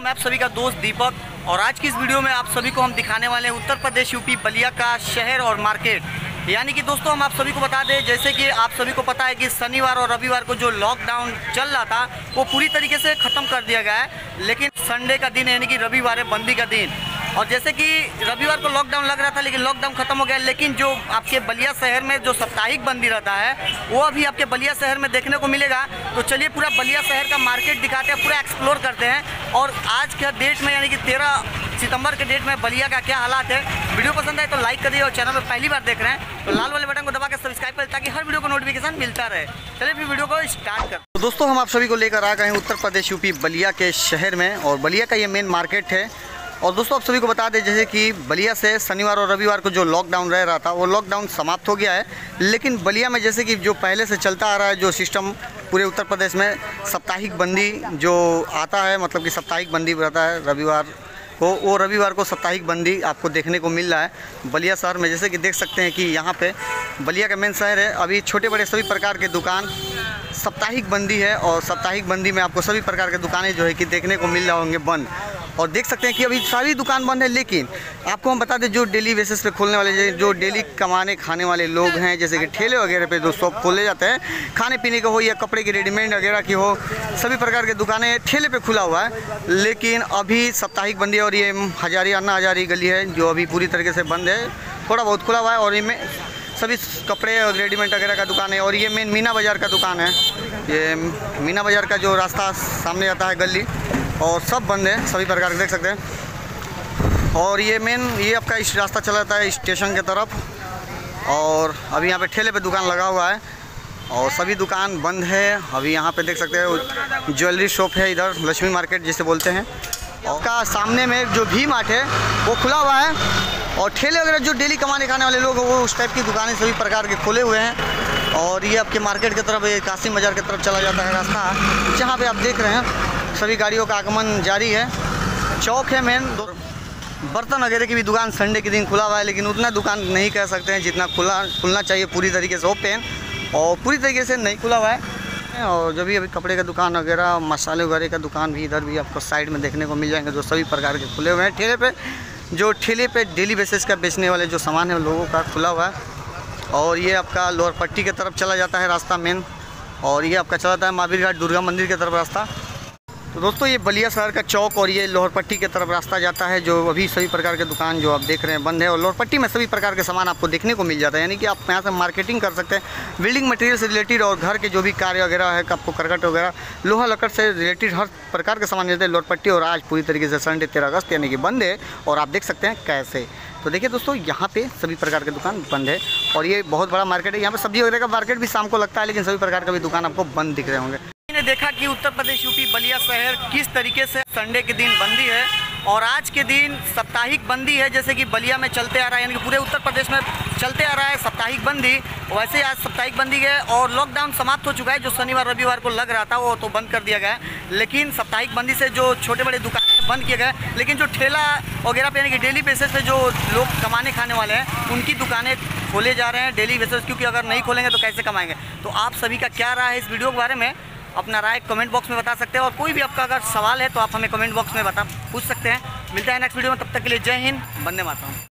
मैं आप सभी का दोस्त दीपक और आज की इस वीडियो में आप सभी को हम दिखाने वाले हैं उत्तर प्रदेश यूपी बलिया का शहर और मार्केट। यानी कि दोस्तों हम आप सभी को बता दें, जैसे कि आप सभी को पता है कि शनिवार और रविवार को जो लॉकडाउन चल रहा था वो पूरी तरीके से ख़त्म कर दिया गया है, लेकिन संडे का दिन यानी कि रविवार है बंदी का दिन। और जैसे कि रविवार को लॉकडाउन लग रहा था लेकिन लॉकडाउन खत्म हो गया, लेकिन जो आपके बलिया शहर में जो साप्ताहिक बंदी रहता है वो अभी आपके बलिया शहर में देखने को मिलेगा। तो चलिए पूरा बलिया शहर का मार्केट दिखाते हैं, पूरा एक्सप्लोर करते हैं और आज के डेट में यानी कि 13 सितंबर के डेट में बलिया का क्या हालात है। वीडियो पसंद आए तो लाइक करिए और चैनल में पहली बार देख रहे हैं तो लाल वाले बटन को दबा के सब्सक्राइब करें ताकि हर वीडियो को नोटिफिकेशन मिलता रहे। चलिए फिर वीडियो को स्टार्ट करते हैं। तो दोस्तों हम आप सभी को लेकर आ गए हैं उत्तर प्रदेश यूपी बलिया के शहर में और बलिया का ये मेन मार्केट है। और दोस्तों आप सभी को बता दें जैसे कि बलिया से शनिवार और रविवार को जो लॉकडाउन रह रहा था वो लॉकडाउन समाप्त हो गया है, लेकिन बलिया में जैसे कि जो पहले से चलता आ रहा है जो सिस्टम पूरे उत्तर प्रदेश में साप्ताहिक बंदी जो आता है, मतलब कि साप्ताहिक बंदी रहता है रविवार को, वो रविवार को साप्ताहिक बंदी आपको देखने को मिल रहा है बलिया शहर में। जैसे कि देख सकते हैं कि यहाँ पे बलिया का मेन शहर है, अभी छोटे बड़े सभी प्रकार के दुकान साप्ताहिक बंदी है और साप्ताहिक बंदी में आपको सभी प्रकार के दुकानें जो है कि देखने को मिल रहे होंगे बंद। और देख सकते हैं कि अभी सारी दुकान बंद है, लेकिन आपको हम बता दें जो डेली बेसिस पे खोलने वाले जो डेली कमाने खाने वाले लोग हैं, जैसे कि ठेले वगैरह पे जो शॉप खोले जाते हैं, खाने पीने का हो या कपड़े की रेडीमेड वगैरह की हो, सभी प्रकार के दुकानें ठेले पे खुला हुआ है। लेकिन अभी साप्ताहिक बंदी है और ये हजारी अन्ना हजारी गली है जो अभी पूरी तरीके से बंद है, थोड़ा बहुत खुला हुआ है और इनमें सभी कपड़े और रेडीमेड वगैरह का दुकान है। और ये मेन मीना बाज़ार का दुकान है, ये मीना बाज़ार का जो रास्ता सामने आता है गली, और सब बंद है सभी प्रकार के देख सकते हैं। और ये मेन ये आपका इस रास्ता चला जाता है स्टेशन की तरफ और अभी यहाँ पे ठेले पे दुकान लगा हुआ है और सभी दुकान बंद है। अभी यहाँ पे देख सकते हैं ज्वेलरी शॉप है, इधर लक्ष्मी मार्केट जिसे बोलते हैं, और का सामने में जो भी मार्ट है वो खुला हुआ है और ठेले वगैरह जो डेली कमाने खाने वाले लोग हैं वो उस टाइप की दुकानें सभी प्रकार के खोले हुए हैं। और ये आपके मार्केट की तरफ कासिम बाज़ार की तरफ चला जाता है रास्ता, जहाँ पे आप देख रहे हैं सभी गाड़ियों का आगमन जारी है। चौक है मेन, बर्तन वगैरह की भी दुकान संडे के दिन खुला हुआ है, लेकिन उतना दुकान नहीं कह सकते हैं जितना खुलना चाहिए पूरी तरीके से ओपन, और पूरी तरीके से नहीं खुला हुआ है। और जो भी अभी कपड़े का दुकान वगैरह मसाले वगैरह का दुकान भी इधर भी आपको साइड में देखने को मिल जाएंगे जो सभी प्रकार के खुले हुए हैं। ठेले पे डेली बेसिस का बेचने वाले जो सामान है लोगों का खुला हुआ है। और ये आपका लोअर पट्टी की तरफ चला जाता है रास्ता मेन, और ये आपका चला जाता है महावीर घाट दुर्गा मंदिर की तरफ रास्ता। तो दोस्तों ये बलिया शहर का चौक और ये लोअर पट्टी की तरफ रास्ता जाता है, जो अभी सभी प्रकार के दुकान जो आप देख रहे हैं बंद है। और लोअर पट्टी में सभी प्रकार के सामान आपको देखने को मिल जाता है, यानी कि आप यहाँ से मार्केटिंग कर सकते हैं बिल्डिंग मटेरियल से रिलेटेड और घर के जो भी कार्य वगैरह है, आपको करकट वगैरह लोहा लकड़ से रिलेटेड हर प्रकार के सामान मिलते हैं लोअर पट्टी। और आज पूरी तरीके से संडे 13 अगस्त यानी कि बंद है और आप देख सकते हैं कैसे। तो देखिए दोस्तों यहाँ पे सभी प्रकार के दुकान बंद है और ये बहुत बड़ा मार्केट है। यहाँ पे सब्जी वगैरह का मार्केट भी शाम को लगता है, लेकिन सभी प्रकार का भी दुकान आपको बंद दिख रहे होंगे। मैंने देखा कि उत्तर प्रदेश यूपी बलिया शहर किस तरीके से संडे के दिन बंदी है और आज के दिन साप्ताहिक बंदी है, जैसे कि बलिया में चलते आ रहा है, यानी कि पूरे उत्तर प्रदेश में चलते आ रहा है साप्ताहिक बंदी। वैसे ही आज साप्ताहिक बंदी है और लॉकडाउन समाप्त हो चुका है। जो शनिवार रविवार को लग रहा था वो तो बंद कर दिया गया है, लेकिन साप्ताहिक बंदी से जो छोटे बड़े दुकानें बंद किए गए, लेकिन जो ठेला वगैरह पे यानी कि डेली बेसिस पे जो लोग कमाने खाने वाले हैं उनकी दुकानें खोले जा रहे हैं डेली बेसिस, क्योंकि अगर नहीं खोलेंगे तो कैसे कमाएंगे। तो आप सभी का क्या राय है इस वीडियो के बारे में, अपना राय कमेंट बॉक्स में बता सकते हैं। और कोई भी आपका अगर सवाल है तो आप हमें कमेंट बॉक्स में पूछ सकते हैं। मिलता है नेक्स्ट वीडियो में, तब तक के लिए जय हिंद, वंदे मातरम।